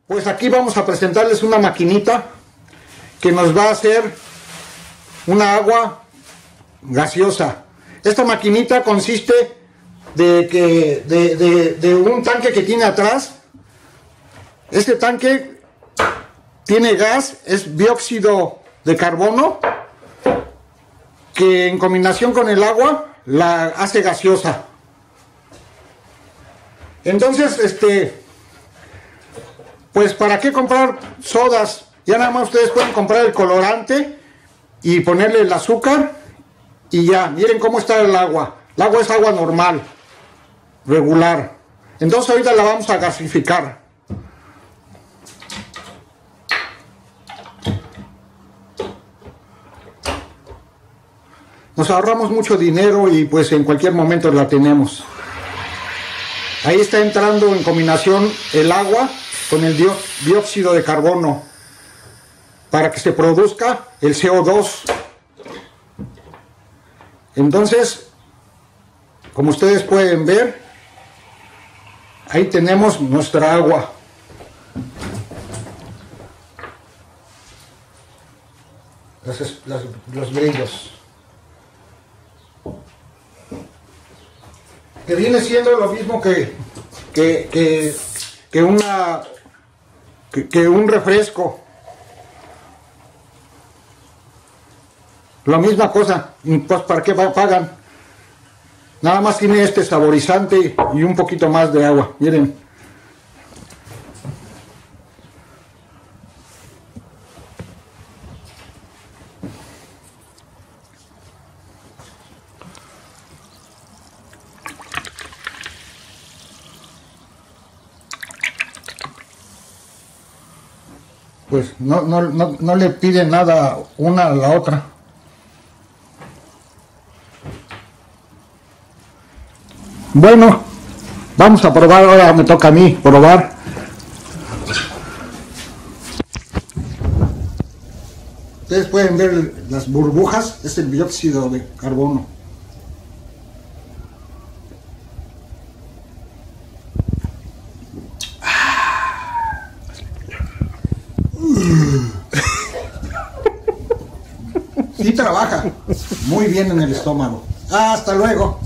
Pues aquí vamos a presentarles una maquinita que nos va a hacer una agua gaseosa. Esta maquinita consiste de un tanque que tiene atrás. Este tanque tiene gas, es dióxido de carbono, que en combinación con el agua la hace gaseosa. Entonces, pues ¿para qué comprar sodas? Ya nada más ustedes pueden comprar el colorante y ponerle el azúcar y ya. Miren cómo está el agua. El agua es agua normal, regular. Entonces ahorita la vamos a gasificar. Nos ahorramos mucho dinero y pues en cualquier momento la tenemos. Ahí está entrando en combinación el agua con el dióxido de carbono para que se produzca el CO2. Entonces, como ustedes pueden ver, ahí tenemos nuestra agua. Los brillos. Que viene siendo lo mismo que un refresco. La misma cosa, pues ¿para qué pagan? Nada más tiene este saborizante y un poquito más de agua, miren. Pues no le pide nada una a la otra. Bueno, vamos a probar, ahora me toca a mí probar. Ustedes pueden ver las burbujas, es el dióxido de carbono. Sí trabaja muy bien en el estómago. Hasta luego.